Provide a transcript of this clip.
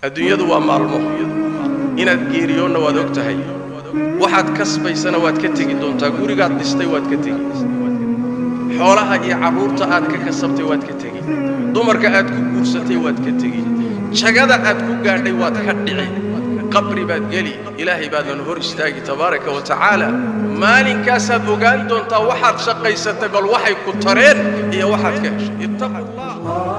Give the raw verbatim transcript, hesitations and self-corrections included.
الدنيا دوا مالمو إن الجيريون وادوك تهي واحد كسب سنوات كتير دون تقولي قاعد نستوي واد كتير حولها يعرورتا aad ka kasabtay waad ka tagi dumarka aad ku guursatay waad ka tagi shaqada aad ku gaadhay waad ka dhicay qabri baad gali ilaahay baad hor istaagi tabaaraka wa taala maalinkaas aad ogaan doontaa waxaad shaqaysatay bal waxay ku tareen iyo waxaad ka heshay ittaqullah